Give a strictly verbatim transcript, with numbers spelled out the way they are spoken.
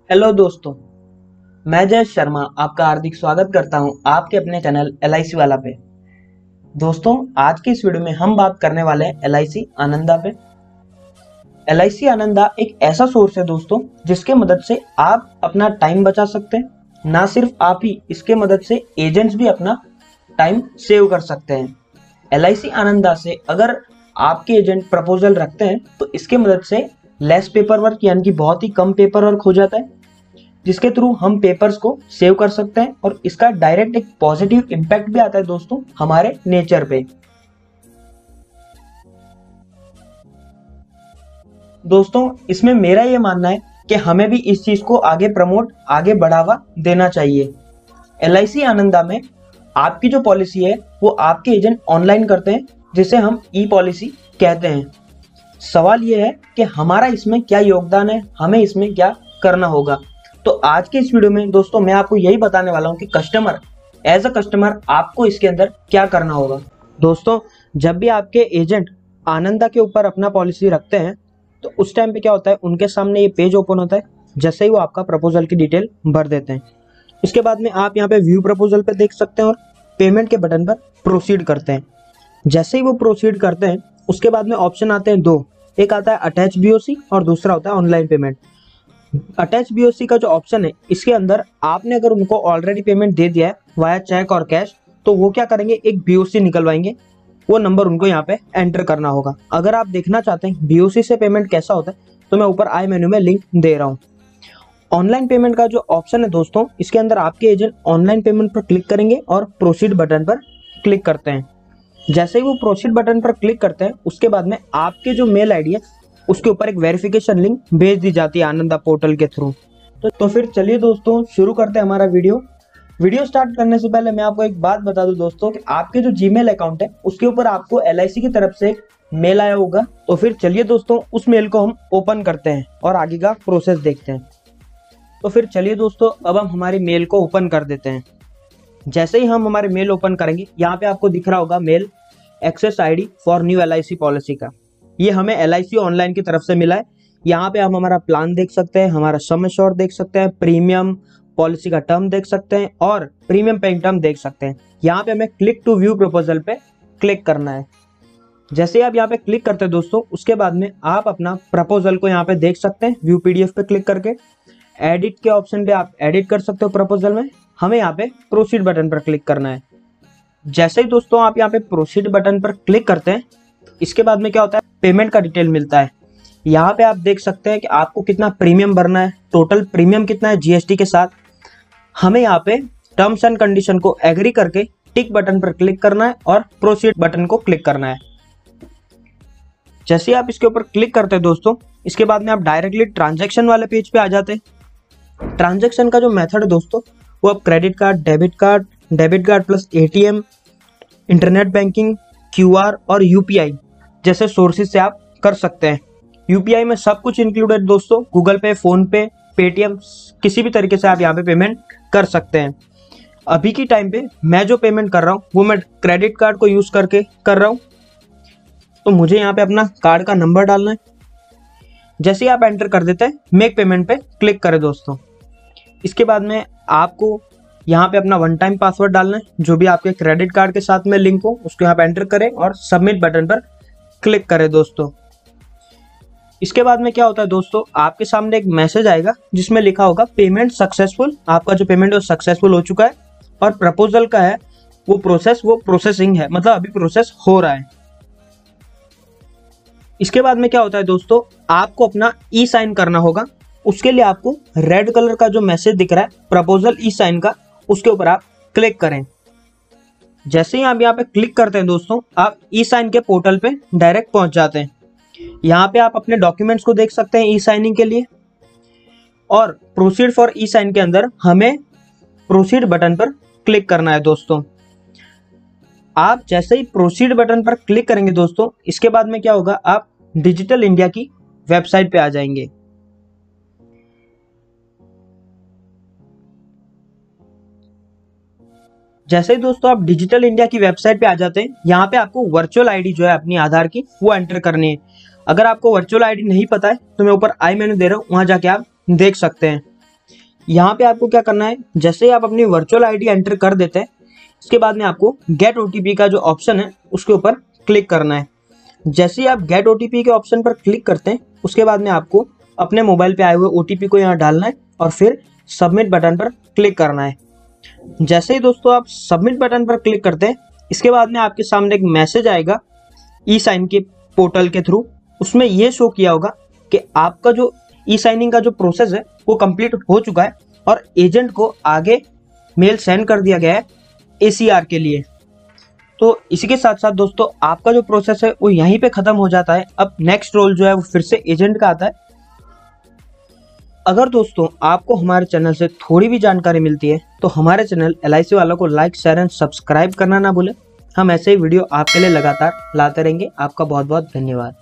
Hello दोस्तों, मैं जय शर्मा आपका हार्दिक स्वागत करता हूं आपके अपने चैनल एल आई सी वाला पे। दोस्तों, आज की इस वीडियो में हम बात करने वाले हैं एल आई सी आनंदा पे। एल आई सी आनंदा एक ऐसा सोर्स है दोस्तों, जिसके मदद से आप अपना टाइम बचा सकते हैं। ना सिर्फ आप ही, इसके मदद से एजेंट्स भी अपना टाइम सेव कर सकते हैं। एल आई सी आनंदा से अगर आपके एजेंट प्रपोजल रखते हैं तो इसके मदद से लेस पेपर वर्क यानी कि बहुत ही कम पेपर वर्क हो जाता है, जिसके थ्रू हम पेपर्स को सेव कर सकते हैं और इसका डायरेक्ट एक पॉजिटिव इम्पैक्ट भी आता है दोस्तों हमारे नेचर पे। दोस्तों, इसमें मेरा ये मानना है कि हमें भी इस चीज को आगे प्रमोट आगे बढ़ावा देना चाहिए। एल आई सी आनंदा में आपकी जो पॉलिसी है वो आपके एजेंट ऑनलाइन करते हैं, जिसे हम ई पॉलिसी कहते हैं। सवाल ये है कि हमारा इसमें क्या योगदान है, हमें इसमें क्या करना होगा। तो आज के इस वीडियो में दोस्तों मैं आपको यही बताने वाला हूं कि कस्टमर एज अ कस्टमर आपको इसके अंदर क्या करना होगा। दोस्तों, जब भी आपके एजेंट आनंदा के ऊपर अपना पॉलिसी रखते हैं तो उस टाइम पे क्या होता है, उनके सामने ये पेज ओपन होता है जैसे ही वो आपका प्रपोजल की डिटेल भर देते हैं। उसके बाद में आप यहाँ पे व्यू प्रपोजल पे देख सकते हैं और पेमेंट के बटन पर प्रोसीड करते हैं। जैसे ही वो प्रोसीड करते हैं उसके बाद में ऑप्शन आते हैं दो, एक आता है अटैच बी ओ सी और दूसरा होता है online payment. Attach B O C का जो ऑप्शन है, इसके अंदर आपने अगर उनको ऑलरेडी पेमेंट दे दिया है वाया चेक और कैश, तो वो क्या करेंगे, एक बी ओ सी निकलवाएंगे। वो नंबर उनको यहाँ पे एंटर करना होगा। अगर आप देखना चाहते हैं बी ओ सी से पेमेंट कैसा होता है तो मैं ऊपर आई मेन्यू में लिंक दे रहा हूँ। ऑनलाइन पेमेंट का जो ऑप्शन है दोस्तों, इसके अंदर आपके एजेंट ऑनलाइन पेमेंट पर क्लिक करेंगे और प्रोसीड बटन पर क्लिक करते हैं। जैसे ही वो प्रोसीड बटन पर क्लिक करते हैं उसके बाद में आपके जो मेल आईडी है उसके ऊपर एक वेरिफिकेशन लिंक भेज दी जाती है आनंदा पोर्टल के थ्रू। तो, तो फिर चलिए दोस्तों शुरू करते हैं हमारा वीडियो। वीडियो स्टार्ट करने से पहले मैं आपको एक बात बता दूं दोस्तों कि आपके जो जीमेल अकाउंट है उसके ऊपर आपको एल आई सी की तरफ से एक मेल आया होगा। तो फिर चलिए दोस्तों उस मेल को हम ओपन करते हैं और आगे का प्रोसेस देखते हैं। तो फिर चलिए दोस्तों अब हम हमारी मेल को ओपन कर देते हैं। जैसे ही हम हमारे मेल ओपन करेंगे, यहाँ पे आपको दिख रहा होगा mail access ID for new L I C policy का। ये हमें एल आई सी ऑनलाइन की तरफ से मिला है। यहाँ पे हम हमारा प्लान देख सकते हैं, हमारा सम एश्योर्ड देख सकते हैं, प्रीमियम पॉलिसी का टर्म देख सकते हैं और प्रीमियम पेइंग टर्म देख सकते हैं। यहाँ पे हमें क्लिक टू व्यू प्रपोजल पे क्लिक करना है। जैसे ही आप यहाँ पे क्लिक करते हैं दोस्तों, उसके बाद में आप अपना प्रपोजल को यहाँ पे देख सकते हैं। व्यू पीडीएफ पे क्लिक करके एडिट के ऑप्शन पे आप एडिट कर सकते हो प्रपोजल में। हमें यहाँ पे प्रोसीड बटन पर क्लिक करना है। जैसे ही दोस्तों आप यहाँ पे प्रोसीड बटन पर क्लिक करते हैं, इसके बाद में क्या होता है, पेमेंट का डिटेल मिलता है। यहाँ पे आप देख सकते हैं कि आपको कितना प्रीमियम भरना है, टोटल प्रीमियम कितना है जी एस टी के साथ। हमें यहाँ पे टर्म्स एंड कंडीशन को एग्री करके टिक बटन पर क्लिक करना है और प्रोसीड बटन को क्लिक करना है। जैसे आप इसके ऊपर क्लिक करते हैं दोस्तों, इसके बाद में आप डायरेक्टली ट्रांजेक्शन वाले पेज पे आ जाते हैं। ट्रांजेक्शन का जो मेथड है दोस्तों, वो आप credit card, debit card, debit card plus A T M, internet banking, Q R और यू पी आई जैसे सोर्सेज से आप कर सकते हैं। यू पी आई में सब कुछ इंक्लूडेड दोस्तों, गूगल पे, फोन पे, पेटीएम, किसी भी तरीके से आप यहाँ पे पेमेंट कर सकते हैं। अभी की टाइम पे मैं जो पेमेंट कर रहा हूँ वो मैं क्रेडिट कार्ड को यूज करके कर रहा हूँ। तो मुझे यहाँ पे अपना कार्ड का नंबर डालना है। जैसे ही आप एंटर कर देते हैं, मेक पेमेंट पे क्लिक करें दोस्तों। इसके बाद में आपको यहाँ पे अपना वन टाइम पासवर्ड डालना है, जो भी आपके क्रेडिट कार्ड के साथ में लिंक हो उसको यहाँ पे एंटर करें और सबमिट बटन पर क्लिक करें दोस्तों। इसके बाद में क्या होता है दोस्तों, आपके सामने एक मैसेज आएगा जिसमें लिखा होगा पेमेंट सक्सेसफुल। आपका जो पेमेंट है वो सक्सेसफुल हो चुका है और प्रपोजल का है वो प्रोसेस वो प्रोसेसिंग है, मतलब अभी प्रोसेस हो रहा है। इसके बाद में क्या होता है दोस्तों, आपको अपना ई साइन करना होगा। उसके लिए आपको रेड कलर का जो मैसेज दिख रहा है प्रपोजल ई साइन का, उसके ऊपर आप क्लिक करें। जैसे ही आप यहाँ पे क्लिक करते हैं दोस्तों, आप ई साइन के पोर्टल पे डायरेक्ट पहुंच जाते हैं। यहाँ पे आप अपने डॉक्यूमेंट्स को देख सकते हैं ई साइनिंग के लिए, और प्रोसीड फॉर ई साइन के अंदर हमें प्रोसीड बटन पर क्लिक करना है दोस्तों। आप जैसे ही प्रोसीड बटन पर क्लिक करेंगे दोस्तों, इसके बाद में क्या होगा, आप डिजिटल इंडिया की वेबसाइट पे आ जाएंगे। जैसे ही दोस्तों आप डिजिटल इंडिया की वेबसाइट पे आ जाते हैं, यहाँ पे आपको वर्चुअल आईडी जो है अपनी आधार की वो एंटर करनी है। अगर आपको वर्चुअल आईडी नहीं पता है तो मैं ऊपर आई मेनू दे रहा हूँ, वहां जाके आप देख सकते हैं। यहाँ पे आपको क्या करना है, जैसे ही आप अपनी वर्चुअल आईडी एंटर कर देते हैं, इसके बाद में आपको गेट ओटीपी का जो ऑप्शन है उसके ऊपर क्लिक करना है। जैसे ही आप गेट ओटीपी के ऑप्शन पर क्लिक करते हैं, उसके बाद में आपको अपने मोबाइल पे आए हुए ओटीपी को यहाँ डालना है और फिर सबमिट बटन पर क्लिक करना है। जैसे ही दोस्तों आप सबमिट बटन पर क्लिक करते हैं, इसके बाद में आपके सामने एक मैसेज आएगा ई साइन के पोर्टल के थ्रू। उसमें ये शो किया होगा कि आपका जो ई साइनिंग का जो प्रोसेस है वो कंप्लीट हो चुका है और एजेंट को आगे मेल सेंड कर दिया गया है एसीआर के लिए। तो इसी के साथ साथ दोस्तों आपका जो प्रोसेस है वो यहीं पे खत्म हो जाता है। अब नेक्स्ट रोल जो है वो फिर से एजेंट का आता है। अगर दोस्तों आपको हमारे चैनल से थोड़ी भी जानकारी मिलती है तो हमारे चैनल एल आई सी वालों को लाइक, शेयर एंड सब्सक्राइब करना ना भूलें। हम ऐसे ही वीडियो आपके लिए लगातार लाते रहेंगे। आपका बहुत बहुत धन्यवाद।